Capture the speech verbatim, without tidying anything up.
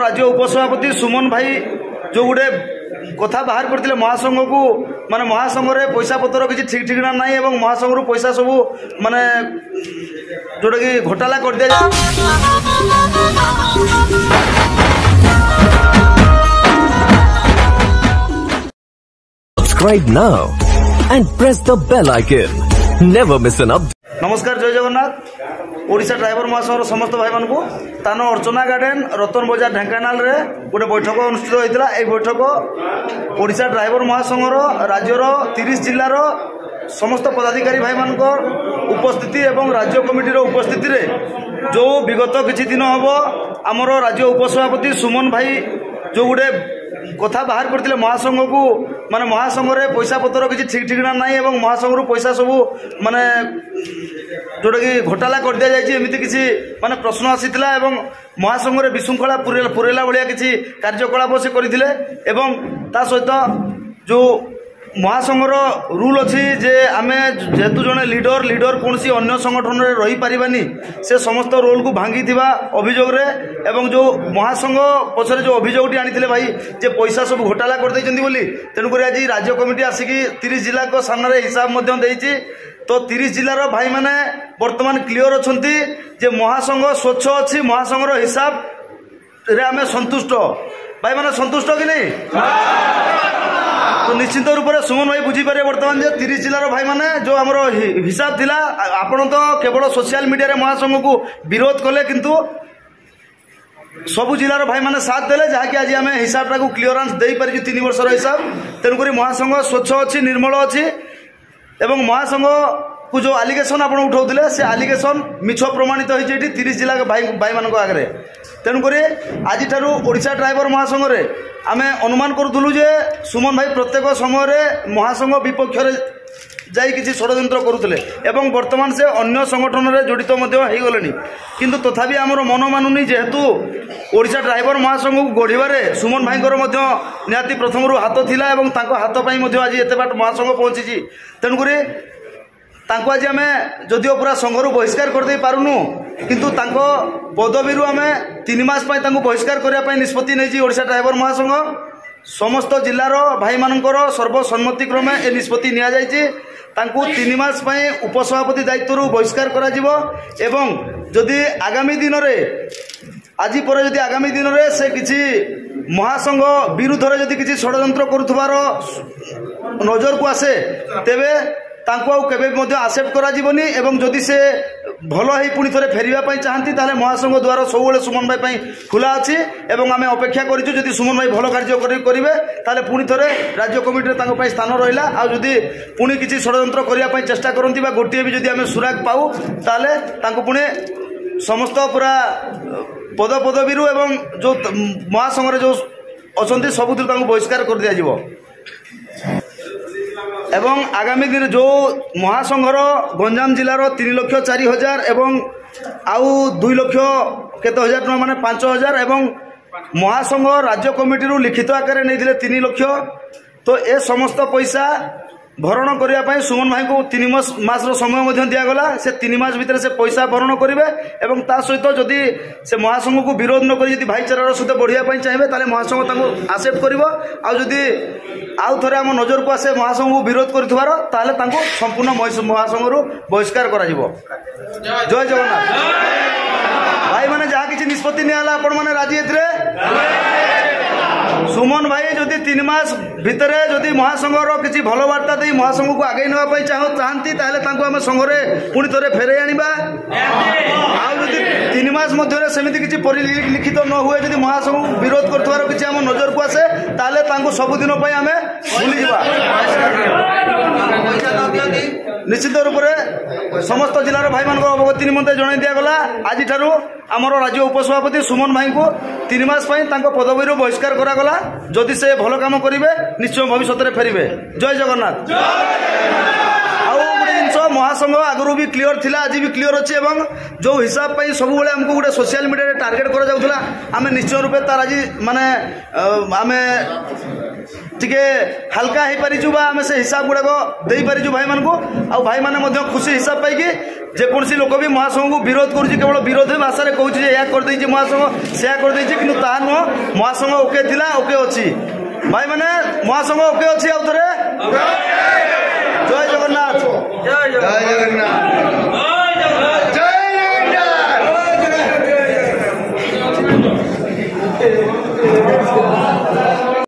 राज्य उपसभापति सुमन भाई जो गोटे कथा बाहर करते महासंघ को माने महासंघ रे पैसा पतर किसी ठीक ठिकाना ना एवं महासंघ रु पैसा सब माने जोटा कि घोटाला कर दिया Subscribe now and press the bell icon. Never miss an update. नमस्कार जय जगन्नाथ ओडिशा ड्राइवर महासंघर समस्त भाई मान को तान अर्चना गार्डन रतन बजार ढेंकानाल रे गोटे बैठक अनुष्ठित होता है। बैठक ओडिशा ड्राइवर महासंघर राज्यर तीस जिलार समस्त पदाधिकारी भाई मान उपस्थिति एवं राज्य कमिटी उपस्थिति रे जो विगत किछि दिन हम आमर राज्य उपसभापति सुमन भाई जो गोटे कथा बाहर करते महासंघ को माने महासंघ रे पैसा पतर किसी ठीक ठिकाना ना एवं महासंघ रु पैसा सब माने जोटा कि घोटाला कर दिया जाए एमती किसी माने प्रश्न आसीथिला एवं महासंघ रे विशृंखला पुरेला भलिया किसी कार्यकलाप से करथिले एवं ता सहित जो महासंघर रूल अच्छी जे आमे जेहेतु जने लीडर लीडर कौन सी अन्य संगठन रे रही पारिबानी से समस्त रोल को भांगी थिबा अभियोग रे एवं जो महासंघ पछरे जो अभियोगटी आनिथिले भाई जे पैसा सब घोटाला कर दैचंदी बोली तेनु करी आज राज्य कमिटी आसिकी तीस जिला को सामने हिसाब मध्य देइची तो तीस जिलार भाई माने वर्तमान क्लियर अछंती जे महासंघ स्वच्छ अच्छी महासंघर हिसाब रे आमे संतुष्ट भाई माने संतुष्ट कि नहीं तो निश्चित रूप से सुमन भाई बुझीपारे बर्तमान जे तीस जिलार भाई माने जो आमर हिसाब थिला आपण तो केवल सोशल मीडिया रे महासंघ को विरोध कले किंतु सबु जिलार भाई माने साथ देले जहाँकि आज आम हिसाबटा को क्लीयरेंस दे पारि तीन वर्षर हिसाब तेणुक महासंघ स्वच्छ अच्छी निर्मल अच्छी एवं महासंघ को जो आलिगेसन आप उठाऊले से आलिगेसन मिछ प्रमाणित होती तीस जिला भाई भाई मान आगे तेणुक आज ओडिशा ड्राइवर महासंघ रे आमे अनुमान करूँ जे सुमन भाई प्रत्येक समय महासंघ विपक्ष जाई किसी षड्यंत्र करुले एवं वर्तमान से अन्य संगठन रे जड़ित होगले किंतु तथापि आमर मन मानुनी जेहेतु ओडिशा ड्राइवर महासंघ को गढ़वे सुमन भाई निहाती प्रथम हाथ थिला एवं तांको हाथ पाई आज एत बाट महासंघ पहुंची तेणुक तांको आज आम जदिओ पूरा संघरू बहिष्कार करदे पारुनु किंतु तांको पदवी आम तीन मास बहिष्कार करने निष्पत्ति नहीं ओडिशा ड्राइवर महासंघ समस्त जिलार भाई मानकर सर्वसम्मति क्रमे ए निष्पत्ति निया जायछि तांको तीन मास उपसभापति दायित्व बहिष्कार करा जिवो एवं जदि आगामी दिन रे आज पर जदि आगामी दिन रे से किछि महासंघ विरुद्ध रे जदि किछि षड्यंत्र करुथबार नजर को आसे तेबे तांको आउ केबे मध्य आसेप्ट करा जिवोनी एवं जदि से भल ही पुणी थे फेरवा चाहती ताले महासंघ द्वारा सब सुमन भाई खुला अच्छी एवं आम अपेक्षा करूँ जदि सुमन भाई भल कार्य करेंगे ताले पुणी थे राज्य कमिटी स्थान रहा आदि पुणी किसी षड्यंत्र करने चेष्टा करती गोटे भी जदि आम सुराग पाऊ ताले पुणी समस्त पूरा पद पदवी एवं जो महासंघ जो अच्छा सबुथ बहिष्कार कर दि जाव एवं आगामी दिन जो महासंघर गंजाम जिलार तीन लक्ष चारि हजार एवं आउ दुई लक्ष केत हजार टका माने पांच हजार एवं महासंघ राज्य कमिटी लिखित आकार नहीं तीन लक्ष तो ए समस्त पैसा भरण करने सुमन भाई को तीन मास समय दिगला से तीन मास भितर से पैसा भरण करेंगे एवं ता सहित जदि से महासंघ को विरोध न कर भाईचारार सहित बढ़िया चाहिए ताले महासंघ आसेप्ट कर जदि आउ थे आम नजर को आसे महासंघ को विरोध कर संपूर्ण महासंघ बहिष्कार कर जय जगन्नाथ भाई मैंने जहाँ किसी निष्पत्ति नियाला आपण मैंने राजी ए सुमन भाई जदि तीन मास भितर जदि महासंघर किसी भल वार्ता दे महासंघ को आगे नापी चाहती आम संघरे पुणी थे फेरे आनिबा आदि तीन मास मध्य सेमती किसी परिलिखित न हुए जदि महासंघ विरोध कर किसी आम नजर को आसे ताले सबुदिन आम भूली जा निश्चित रूप से समस्त जिलार भाई मान अवगति निमंते जन दिगला आज आमर राज्य उपसभापति सुमन भाई को तीन मास पदवी बहिष्कार करागला जदि से भल काम करेंगे निश्चय भविष्य में फेरबे जय जगन्नाथ आउ गोटे जिन महासंघ आगु भी क्लीयर थिला आज भी क्लीयर अच्छे एवं जो हिसाब पाई सब बेले हमको गोटे सोशल मीडिया टार्गेट करा जाउथला आमे निश्चय रूपे तार आज माने आमे टिके हल्का हो पारिचु बा आमे से हिसाब गुड़ाक दे पारिचु भाई मानकु आ भाई माने मध्य खुशी हिसाब पाई कि जेकोसी लोक भी महासंघ को विरोध करुच्ची केवल विरोध भाषा कहूँ या कर महासंघ से कर कि ता नुह महासंघ ओके थिला ओके अच्छी भाई माने महासंघ ओके अच्छी आउ थे जय जगन्नाथ जय जगन्नाथ।